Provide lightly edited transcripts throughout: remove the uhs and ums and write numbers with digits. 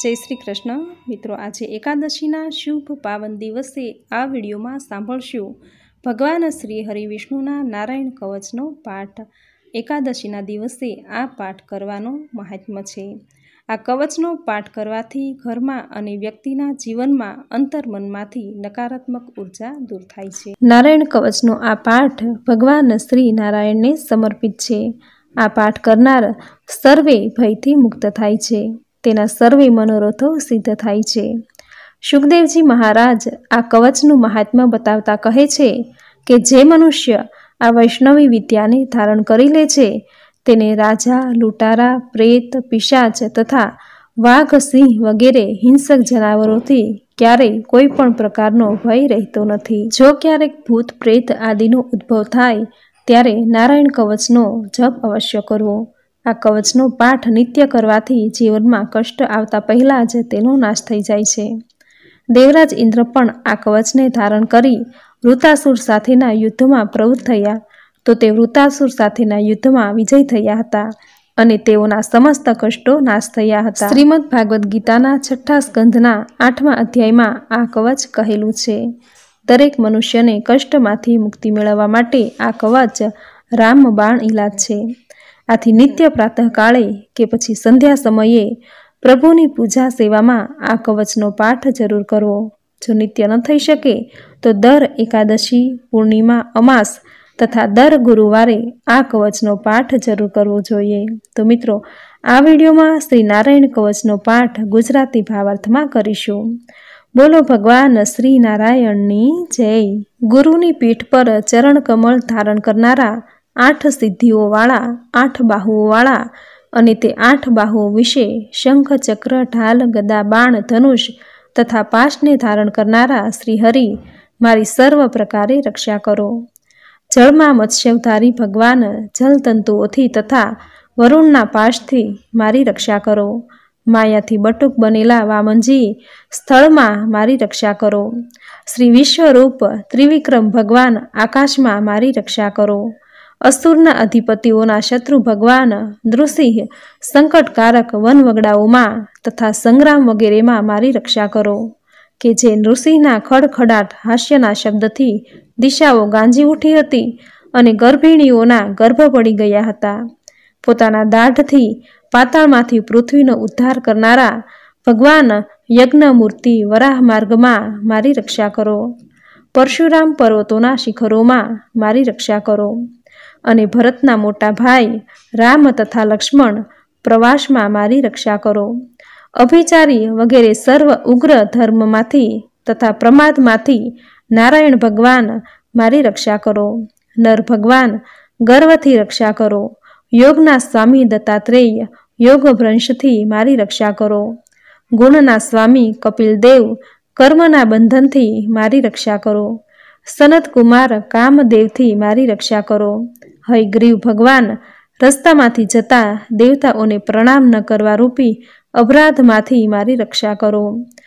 जय श्री कृष्ण मित्रों, आज एकादशीना शुभ पावन दिवसे आ विडियोमां सांभळशुं भगवान श्री हरिविष्णुना नारायण कवचनो पाठ। एकादशीना दिवसे आ पाठ करवानो महात्म्य छे। आ कवचनो पाठ करवाथी घरमां अने व्यक्तिना जीवनमां अंतर्मनमांथी नकारात्मक ऊर्जा दूर थाय छे। नारायण कवचनो आ पाठ भगवान श्री नारायणने समर्पित छे। आ पाठ करनार सर्वे भयथी मुक्त थाय छे, तेना सर्वे मनोरथो सिद्ध थाय छे। सुखदेवजी महाराज आ कवचनुं महात्म्य बतावता कहे छे के जे मनुष्य आ वैष्णवी विद्याने धारण करी ले छे तेने राजा, लूटारा, प्रेत, पिशाच तथा वाघ, सिंह वगैरे हिंसक जनावरोथी क्यारेय कोई पण प्रकारनो भय रहतो नथी। जो क्यारेक भूत प्रेत आदिनो उद्भव थाय त्यारे नारायण कवचनो जप अवश्य करवो। आ कवचनो पाठ नित्य करवाथी जीवनमां कष्ट आवता पहेला ज तेनो नाश थई जाय छे। देवराज इंद्र पण आ कवचने धारण करी वृतासुर साथेना युद्धमां प्रवृत्त थया तो ते वृतासुर साथेना युद्धमां विजय थया हता अने तेओना समस्त कष्टो नाश थया हता। श्रीमद भागवत गीताना 6ठा स्कंधना 8मा अध्यायमां आ कवच कहेલું છે। दरेक मनुष्यने कष्टमांथी मुक्ति मेळववा माटे आ कवच रामबाण इलाज छे। आथी नित्य प्रातः काळे के पछी संध्या समये प्रभुनी पूजा सेवामां आ कवचनो पाठ जरूर करवो। जो नित्य न थई शके तो दर एकादशी, पूर्णिमा, अमास तथा दर गुरुवारे आ कवचनो पाठ जरूर करवो जोईए। तो मित्रों, आ विडियोमां श्री नारायण कवचनो पाठ गुजराती भावार्थमां करीशुं। बोलो भगवान श्री नारायणनी जय। गुरुनी पीठ पर चरण कमल धारण करनारा 8 सिद्धिओ वाला 8 बाहुओ वाला अने ते 8 बाहुओ विषे शंख, चक्र, ढाल, गदा, बाण, धनुष तथा पाशने धारण करनारा श्री हरि मारी सर्व प्रकारे रक्षा करो। जळमां मत्स्यवतारी भगवान जलतंतुओथी तथा वरुणना पाशथी मारी रक्षा करो। मायाथी बटुक बनेला वामनजी स्थळमां मारी रक्षा करो। श्री विश्वरूप त्रिविक्रम भगवान आकाशमां मारी रक्षा करो। असुरना अधिपतिओना शत्रु भगवान नृसिंह संकटकारक वनवगडाओमां तथा संग्राम वगैरेमां मारी रक्षा करो। के जे नृसिंहना खड़खड़ाट हास्यना शब्दथी दिशाओ गांजी उठी हती अने गर्भिणीओना गर्भ पड़ी गया हता। पोताना दाढथी पाताळमांथी पृथ्वीनो उद्धार करनारा भगवान यज्ञमूर्ति वराह मार्गमां मारी रक्षा करो। परशुराम पर्वतोना शिखरोमां मारी रक्षा करो अने भरतना मोटा भाई राम तथा लक्ष्मण प्रवासमां मारी रक्षा करो। अभिचारी वगैरे सर्व उग्र धर्ममांथी तथा प्रमादमांथी नारायण भगवान मारी रक्षा करो। नर भगवान गर्वथी रक्षा करो। योगना स्वामी दत्तात्रेय योग भ्रंशथी मारी रक्षा करो। गुणना स्वामी कपिल देव कर्मना बंधनथी मारी रक्षा करो। सनत कुमार कामदेवथी मारी रक्षा करो। हयग्रीव भगवान रस्तामांथी जता देवताओने प्रणाम न करवा रूपी अपराधमांथी मारी रक्षा करो।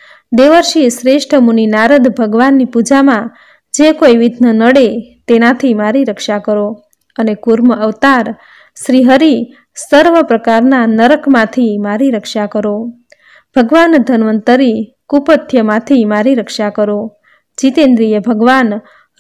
देवर्षि श्रेष्ठ मुनि नारद भगवाननी पूजामां जे कोई विघ्न नडे तेनाथी मारी रक्षा करो। अने कूर्म अवतार श्री हरि सर्व प्रकारना नरकमांथी मारी रक्षा करो। भगवान धन्वंतरी कुपथ्यमांथी मारी रक्षा करो। जितेन्द्रिय भगवान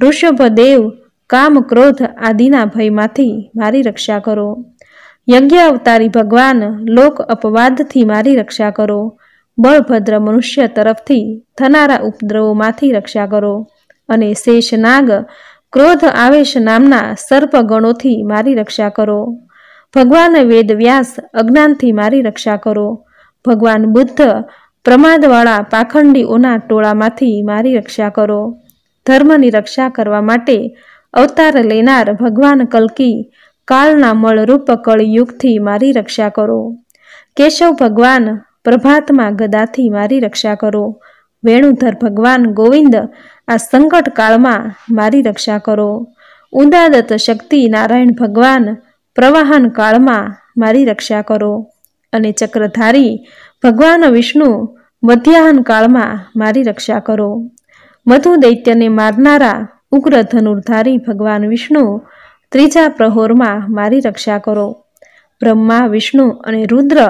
ऋषभदेव काम क्रोध आदिना भयमांथी मारी रक्षा करो। यज्ञ अवतारी भगवान लोक अपवादथी मारी रक्षा करो। बलभद्र मनुष्य तरफथी थनारा उपद्रवोमांथी रक्षा करो अने शेषनाग क्रोध आवेश नामना सर्पगणोथी मारी रक्षा करो। भगवान वेदव्यास अज्ञानथी मारी रक्षा करो। भगवान बुद्ध प्रमादवाळा पाखंडीओना टोळामांथी मारी रक्षा करो। धर्मनी रक्षा करवा माटे अवतार लेनार भगवान कल्की कालना मळरूप कळयुगथी मारी रक्षा करो। केशव भगवान प्रभातमां गदाथी मारी रक्षा करो। वेणुधर भगवान गोविंद आ संकट काळमां मारी रक्षा करो। उदादत शक्ति नारायण भगवान प्रवाहन काळमां मारी रक्षा करो। अने चक्रधारी भगवान विष्णु मध्याहन काळमां मारी रक्षा करो। मधु दैत्यने मारनारा उग्र धनुर्धारी भगवान विष्णु त्रीजा प्रहोरमा मारी रक्षा करो। ब्रह्मा, विष्णु अने रुद्र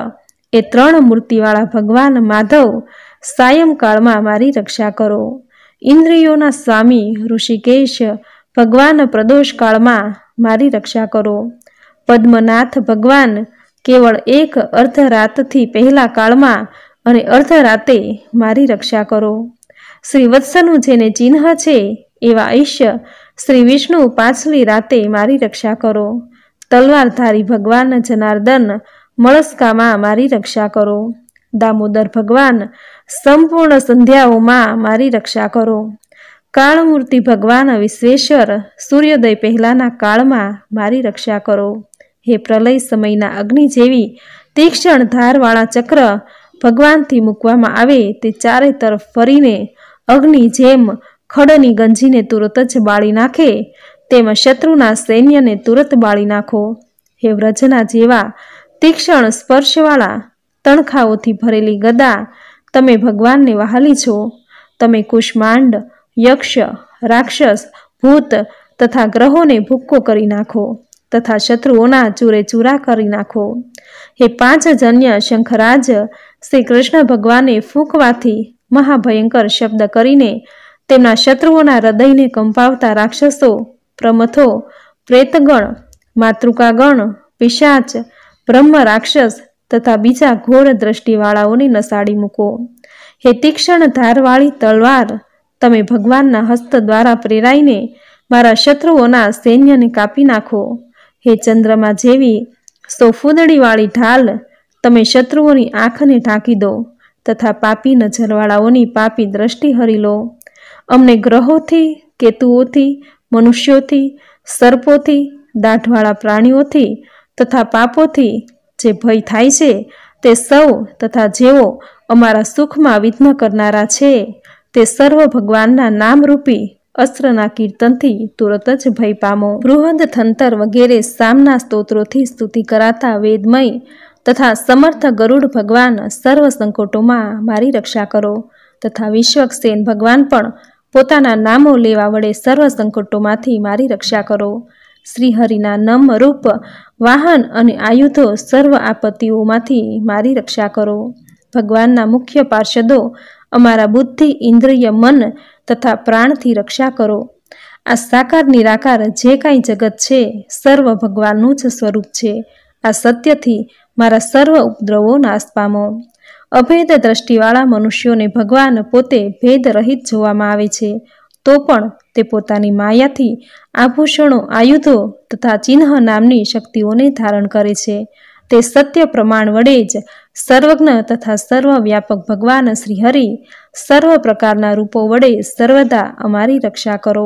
એ 3 મૂર્તિવાળા ભગવાન માધવ સાયંકાળમાં મારી રક્ષા કરો. ઇન્દ્રિયોના સ્વામી ઋષિકેશ ભગવાન પ્રદોષકાળમાં મારી રક્ષા કરો. પદ્મનાથ ભગવાન કેવળ એક અર્ધરાતથી પહેલા કાળમાં અને અર્ધરાતે મારી રક્ષા કરો. શ્રી વત્સનું જેને ચિહ્ન છે એવા ઈશ્ય શ્રી વિષ્ણુ પાછલી રાતે મારી રક્ષા કરો. તલવારધારી ભગવાન જનાર્દન મળસ્કામાં મારી રક્ષા કરો. દામોદર ભગવાન સંપૂર્ણ સંધ્યાઓમાં મારી રક્ષા કરો. કાળમૂર્તિ ભગવાન વિશ્વેશ્વર સૂર્યોદય પહેલાના કાળમાં મારી રક્ષા કરો. હે પ્રલય સમયના અગ્નિ જેવી તીક્ષ્ણ ધારવાળા ચક્ર ભગવાનથી મૂકવામાં આવે તે ચારે તરફ ફરીને અગ્નિ જેમ ખડની ગંજીને તુરત જ બાળી નાખે તેમ શત્રુના સૈન્યને તુરત બાળી નાખો. હે વ્રજના જેવા તીક્ષ્ણ સ્પર્શવાળા તણખાઓથી ભરેલી ગદા તમે ભગવાનને વહાલી છો. તમે કુષ્માંડ, યક્ષ, રાક્ષસ, ભૂત તથા ગ્રહોને ભૂક્કો કરી નાખો તથા શત્રુઓના ચૂરે ચૂરા કરી નાખો. હે 5 જન્ય શંખરાજ શ્રી કૃષ્ણ ભગવાને ફૂંકવાથી મહાભયંકર શબ્દ કરીને તેમના શત્રુઓના હૃદયને કંપાવતા રાક્ષસો, પ્રમથો, પ્રેતગણ, માતૃકાગણ, પિશાચ, બ્રહ્મ રાક્ષસ તથા બીજા ઘોર દ્રષ્ટિવાળાઓને નસાડી મૂકો. હે તીક્ષ્ણ ધારવાળી તલવાર તમે ભગવાનના હસ્ત દ્વારા પ્રેરાઈને મારા શત્રુઓના સૈન્યને કાપી નાખો. હે ચંદ્રમા જેવી 100 ફૂદડીવાળી ઢાલ તમે શત્રુઓની આંખને ઢાંકી દો તથા પાપી નજરવાળાઓની પાપી દ્રષ્ટિ હરી લો. અમને ગ્રહોથી, કેતુઓથી, મનુષ્યોથી, સર્પોથી, દાઢવાળા પ્રાણીઓથી તથા પાપોથી જે ભય થાય છે તે સૌ તથા જેઓ અમારા સુખમાં વિઘ્ન કરનારા છે તે સર્વ ભગવાનના નામરૂપી અસ્ત્રના કીર્તનથી તુરત જ ભય પામો. બૃહદ થંતર વગેરે સામના સ્તોત્રોથી સ્તુતિ કરાતા વેદમય તથા સમર્થ ગરુડ ભગવાન સર્વ સંકટોમાં મારી રક્ષા કરો તથા વિશ્વક્સેન ભગવાન પણ પોતાના નામો લેવા વડે સર્વ સંકટોમાંથી મારી રક્ષા કરો. શ્રી હરિના નમ રૂપ વાહન અને આયુધો સર્વ આપત્તિઓમાંથી મારી રક્ષા કરો. ભગવાનના મુખ્ય પાર્ષદો અમારા બુદ્ધિ, ઇન્દ્રિય, મન તથા પ્રાણથી રક્ષા કરો. આ સાકાર નિરાકાર જે કાંઈ જગત છે સર્વ ભગવાનનું જ સ્વરૂપ છે. આ સત્યથી મારા સર્વ ઉપદ્રવો નાશ પામો. અભેદ દ્રષ્ટિવાળા મનુષ્યોને ભગવાન પોતે ભેદ રહિત જોવામાં આવે છે તો પણ તે પોતાની માયાથી આભૂષણો, આયુધો તથા ચિહ્ન નામની શક્તિઓને ધારણ કરે છે. તે સત્ય પ્રમાણ વડે જ સર્વજ્ઞ તથા સર્વવ્યાપક ભગવાન શ્રી હરિ સર્વ પ્રકારના રૂપો વડે સર્વદા અમારી રક્ષા કરો.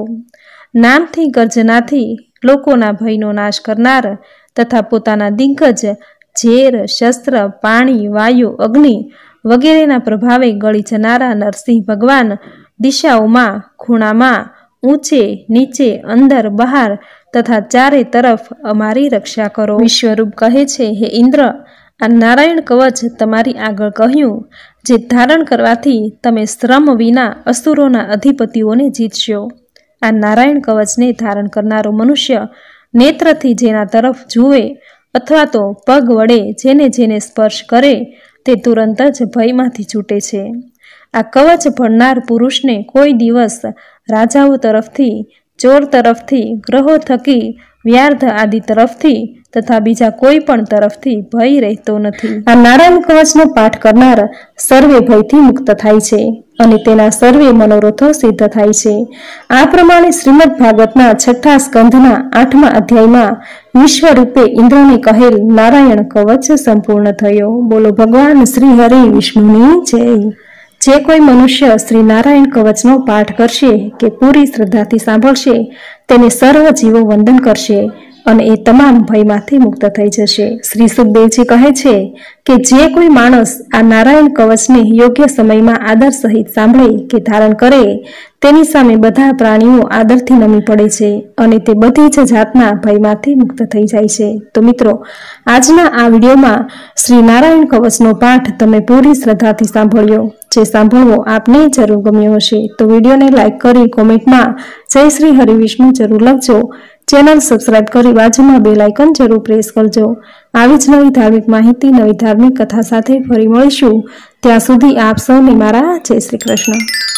નામથી, ગર્જનાથી લોકોના ભયનો નાશ કરનાર તથા પોતાના દિગ્ગજ ઝેર, શસ્ત્ર, પાણી, વાયુ, અગ્નિ વગેરેના પ્રભાવે ગળી જનારા નરસિંહ ભગવાન દિશાઓમાં, ખૂણામાં, ઊંચે, નીચે, અંદર, બહાર તથા ચારે તરફ અમારી રક્ષા કરો. વિશ્વરૂપ કહે છે, હે ઇન્દ્ર, આ નારાયણ કવચ તમારી આગળ કહ્યું જે ધારણ કરવાથી તમે શ્રમ વિના અસુરોના અધિપતિઓને જીતશો. આ નારાયણ કવચને ધારણ કરનારો મનુષ્ય નેત્રથી જેના તરફ જુએ અથવા તો પગ વડે જેને જેને સ્પર્શ કરે તે તુરંત જ ભયમાંથી છૂટે છે. આ કવચ ભણનાર પુરુષને કોઈ દિવસ રાજાઓ તરફથી, ચોર તરફથી, ગ્રહો થકી, વ્યાર્ધ આદિ તરફથી તથા બીજા કોઈ પણ તરફથી ભય રહેતો નથી. આ નારાયણ કવચનો પાઠ કરનાર સર્વે ભયથી મુક્ત થાય છે અને તેના સર્વે મનોરથો સિદ્ધ થાય છે. આ પ્રમાણે શ્રીમદ ભાગવતના 6થા સ્કંધના 8મા અધ્યાયમાં વિશ્વરૂપે ઇન્દ્રને કહેલ નારાયણ કવચ સંપૂર્ણ થયો. બોલો ભગવાન શ્રી હરિ વિષ્ણુની જય. જે કોઈ મનુષ્ય શ્રી નારાયણ કવચનો પાઠ કરશે કે પૂરી શ્રદ્ધાથી સાંભળશે તેને સર્વ જીવો વંદન કરશે અને એ તમામ ભયમાંથી મુક્ત થઈ જશે. શ્રી સુખદેવજી કહે છે કે જે કોઈ માણસ આ નારાયણ કવચને યોગ્ય સમયમાં આદર સહિત સાંભળે કે ધારણ કરે તેની સામે બધા પ્રાણીઓ આદરથી નમી પડે છે અને તે બધી જ જાતના ભયમાંથી મુક્ત થઈ જાય છે. તો મિત્રો, આજના આ વિડીયોમાં શ્રી નારાયણ કવચનો પાઠ તમે પૂરી શ્રદ્ધાથી સાંભળ્યો. જે સાંભળવો આપને જરૂર ગમ્યો હશે તો વિડીયોને લાઈક કરી કોમેન્ટમાં જય શ્રી હરિવિષ્ણુ જરૂર લખજો. ચેનલ સબસ્ક્રાઇબ કરી બાજુમાં બેલ આઇકન જરૂર પ્રેસ કરજો। આવી જ નવી ધાર્મિક માહિતી, નવી ધાર્મિક કથા સાથે ફરી મળીશું। ત્યાં સુધી આપ સૌને મારા જય શ્રી કૃષ્ણ।